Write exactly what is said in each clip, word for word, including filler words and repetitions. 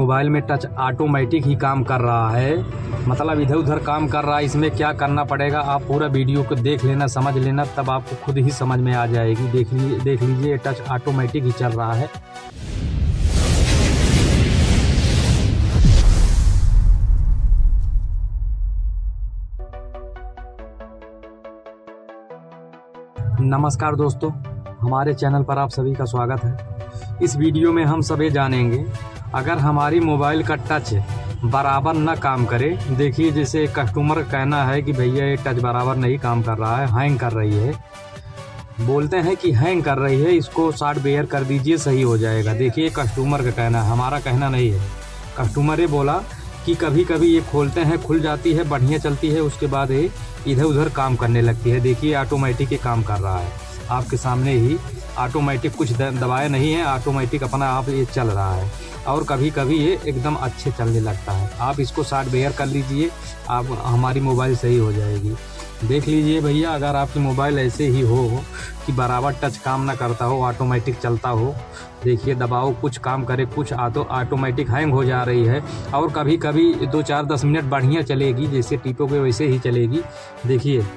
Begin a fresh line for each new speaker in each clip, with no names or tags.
Mobile में touch automatic ही काम कर रहा है, मतलब इधर उधर काम कर रहा है। इसमें क्या करना पड़ेगा, आप पूरा वीडियो को देख लेना, समझ लेना, तब आपको खुद ही समझ में आ जाएगी। देख लीजिए देख लीजिए टच ऑटोमेटिक ही चल रहा है। नमस्कार दोस्तों, हमारे चैनल पर आप सभी का स्वागत है। इस वीडियो में हम सभी जानेंगे, अगर हमारी मोबाइल का टच बराबर न काम करे, देखिए जैसे कस्टमर का कहना है कि भैया ये टच बराबर नहीं काम कर रहा है, हैंग कर रही है, बोलते हैं कि हैंग कर रही है, इसको सॉफ्टवेयर कर दीजिए सही हो जाएगा। देखिए कस्टमर का कहना है, हमारा कहना नहीं है। कस्टमर ये बोला कि कभी कभी ये खोलते हैं, खुल जाती है, बढ़िया चलती है, उसके बाद ये इधर उधर काम करने लगती है। देखिए ऑटोमेटिक ये काम कर रहा है, आपके सामने ही ऑटोमेटिक, कुछ दबाया नहीं है, ऑटोमेटिक अपना आप ये चल रहा है। और कभी कभी ये एकदम अच्छे चलने लगता है। आप इसको सॉफ्टवेयर कर लीजिए, आप हमारी मोबाइल सही हो जाएगी। देख लीजिए भैया, अगर आपकी मोबाइल ऐसे ही हो कि बराबर टच काम ना करता हो, ऑटोमेटिक चलता हो, देखिए दबाओ कुछ काम करे, कुछ ऑटो ऑटोमेटिक हैंग हो जा रही है, और कभी कभी दो चार दस मिनट बढ़िया चलेगी, जैसे टीपोगे वैसे ही चलेगी। देखिए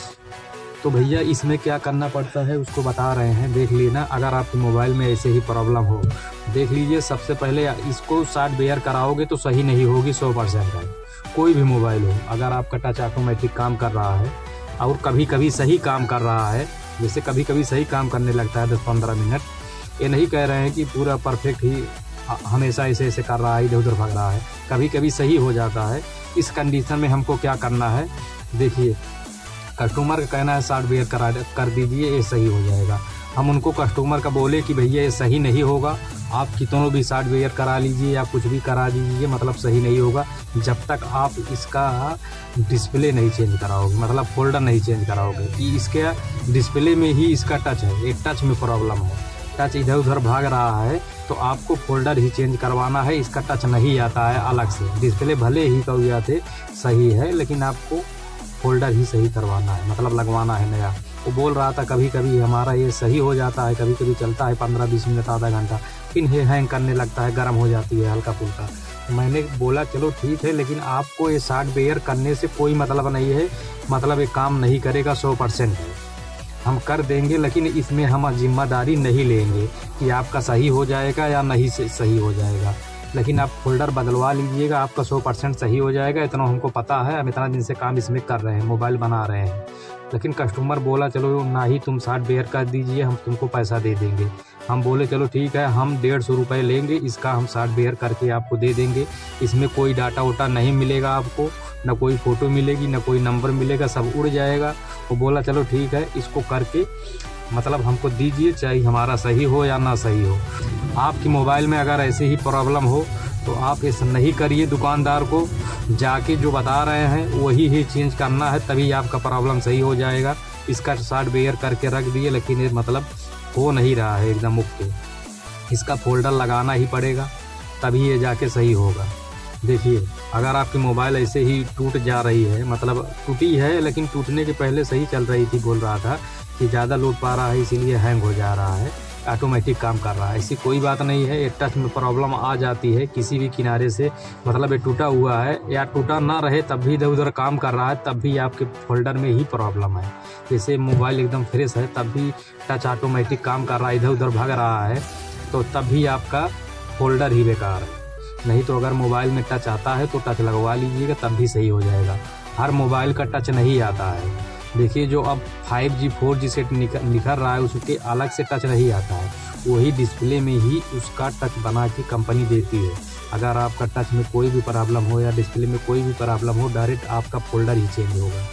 तो भैया इसमें क्या करना पड़ता है उसको बता रहे हैं, देख लेना। अगर आपकी मोबाइल में ऐसे ही प्रॉब्लम हो, देख लीजिए सबसे पहले इसको सॉफ्टवेयर कराओगे तो सही नहीं होगी सौ परसेंट है। कोई भी मोबाइल हो, अगर आपका टच ऑटोमेटिक काम कर रहा है और कभी कभी सही काम कर रहा है, जैसे कभी कभी सही काम करने लगता है दस पंद्रह मिनट, ये नहीं कह रहे हैं कि पूरा परफेक्ट ही हमेशा ऐसे ऐसे कर रहा है, इधर उधर भाग रहा है, कभी कभी सही हो जाता है। इस कंडीशन में हमको क्या करना है, देखिए कस्टमर का कहना है सॉफ्टवेयर करा कर दीजिए, ये सही हो जाएगा। हम उनको कस्टमर का बोले कि भैया ये सही नहीं होगा, आप कितनों भी सॉफ्टवेयर करा लीजिए या कुछ भी करा दीजिए, मतलब सही नहीं होगा जब तक आप इसका डिस्प्ले नहीं चेंज कराओगे, मतलब फोल्डर नहीं चेंज कराओगे। कि इसके डिस्प्ले में ही इसका टच है, एक टच में प्रॉब्लम है, टच इधर उधर भाग रहा है, तो आपको फोल्डर ही चेंज करवाना है। इसका टच नहीं आता है अलग से, डिस्प्ले भले ही कहुआते सही है, लेकिन आपको फोल्डर ही सही करवाना है, मतलब लगवाना है नया। वो बोल रहा था कभी कभी हमारा ये सही हो जाता है, कभी कभी चलता है पंद्रह बीस मिनट आधा घंटा, फिर हैंग करने लगता है, गर्म हो जाती है हल्का फुल्का। मैंने बोला चलो ठीक है, लेकिन आपको ये सॉफ्टवेयर करने से कोई मतलब नहीं है, मतलब ये काम नहीं करेगा सौ परसेंट है। हम कर देंगे, लेकिन इसमें हम जिम्मेदारी नहीं लेंगे कि आपका सही हो जाएगा या नहीं से सही हो जाएगा, लेकिन आप फोल्डर बदलवा लीजिएगा, आपका सौ परसेंट सही हो जाएगा। इतना हमको पता है, हम इतना दिन से काम इसमें कर रहे हैं, मोबाइल बना रहे हैं। लेकिन कस्टमर बोला चलो ना ही तुम सॉफ्टवेयर कर दीजिए, हम तुमको पैसा दे देंगे। हम बोले चलो ठीक है, हम डेढ़ सौ रुपये लेंगे, इसका हम सॉफ्टवेयर करके आपको दे देंगे। इसमें कोई डाटा वाटा नहीं मिलेगा आपको, ना कोई फ़ोटो मिलेगी, ना कोई नंबर मिलेगा, सब उड़ जाएगा। वो बोला चलो ठीक है, इसको करके मतलब हमको दीजिए, चाहे हमारा सही हो या ना सही हो। आपकी मोबाइल में अगर ऐसे ही प्रॉब्लम हो तो आप ऐसा नहीं करिए, दुकानदार को जाके जो बता रहे हैं वही ही चेंज करना है, तभी आपका प्रॉब्लम सही हो जाएगा। इसका सॉफ्टवेयर करके रख दिए, लेकिन ये मतलब हो नहीं रहा है एकदम ओके, इसका फोल्डर लगाना ही पड़ेगा, तभी ये जाके सही होगा। देखिए अगर आपकी मोबाइल ऐसे ही टूट जा रही है, मतलब टूटी है लेकिन टूटने के पहले सही चल रही थी, बोल रहा था कि ज़्यादा लोड पा रहा है इसीलिए हैंग हो जा रहा है, ऑटोमेटिक काम कर रहा है, ऐसी कोई बात नहीं है। एक टच में प्रॉब्लम आ जाती है किसी भी किनारे से, मतलब ये टूटा हुआ है या टूटा ना रहे तब भी इधर उधर काम कर रहा है, तब भी आपके फोल्डर में ही प्रॉब्लम है। जैसे मोबाइल एकदम फ्रेश है तब भी टच ऑटोमेटिक काम कर रहा है, इधर उधर भाग रहा है, तो तब भी आपका फोल्डर ही बेकार है। नहीं तो अगर मोबाइल में टच आता है तो टच लगवा लीजिएगा, तब भी सही हो जाएगा। हर मोबाइल का टच नहीं आता है। देखिए जो अब फाइव जी फोर जी से निकल रहा है उसके अलग से टच नहीं आता है, वही डिस्प्ले में ही उसका टच बना के कंपनी देती है। अगर आपका टच में कोई भी प्रॉब्लम हो या डिस्प्ले में कोई भी प्रॉब्लम हो, डायरेक्ट आपका फोल्डर ही चेंज होगा।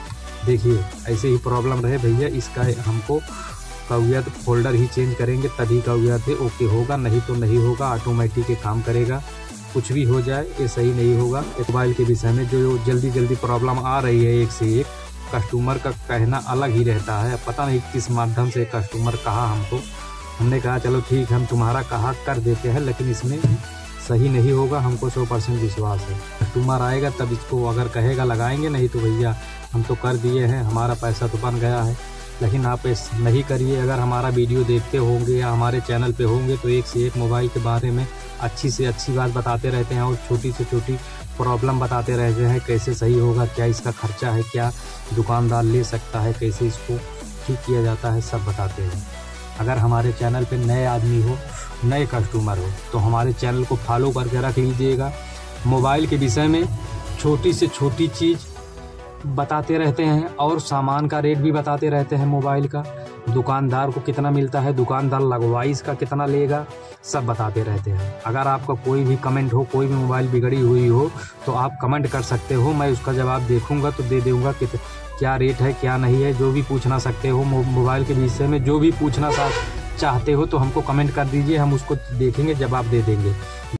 देखिए ऐसे ही प्रॉब्लम रहे भैया, इसका हमको कहुआ तो फोल्डर ही चेंज करेंगे तभी कहुआ थे ओके होगा, नहीं तो नहीं होगा, ऑटोमेटिक ये काम करेगा। कुछ भी हो जाए ये सही नहीं होगा। मोबाइल के विषय में जो जल्दी जल्दी प्रॉब्लम आ रही है, एक से एक कस्टमर का कहना अलग ही रहता है, पता नहीं किस माध्यम से कस्टमर कहा हमको, हमने कहा चलो ठीक हम तुम्हारा कहा कर देते हैं, लेकिन इसमें सही नहीं होगा, हमको सौ परसेंट विश्वास है। कस्टमर आएगा तब इसको अगर कहेगा लगाएंगे, नहीं तो भैया हम तो कर दिए हैं, हमारा पैसा तो बन गया है। लेकिन आप ऐसा नहीं करिए। अगर हमारा वीडियो देखते होंगे या हमारे चैनल पे होंगे तो एक से एक मोबाइल के बारे में अच्छी से अच्छी बात बताते रहते हैं और छोटी से छोटी प्रॉब्लम बताते रहते हैं, कैसे सही होगा, क्या इसका खर्चा है, क्या दुकानदार ले सकता है, कैसे इसको ठीक किया जाता है, सब बताते हैं। अगर हमारे चैनल पे नए आदमी हो, नए कस्टमर हो, तो हमारे चैनल को फॉलो करके रख लीजिएगा। मोबाइल के विषय में छोटी से छोटी चीज़ बताते रहते हैं और सामान का रेट भी बताते रहते हैं। मोबाइल का दुकानदार को कितना मिलता है, दुकानदार लगवाई इसका कितना लेगा, सब बताते रहते हैं। अगर आपका कोई भी कमेंट हो, कोई भी मोबाइल बिगड़ी हुई हो, तो आप कमेंट कर सकते हो, मैं उसका जवाब देखूंगा तो दे दूंगा कि क्या रेट है क्या नहीं है। जो भी पूछना सकते हो मोबाइल के विषय में, जो भी पूछना चाहते हो तो हमको कमेंट कर दीजिए, हम उसको देखेंगे, जवाब दे देंगे।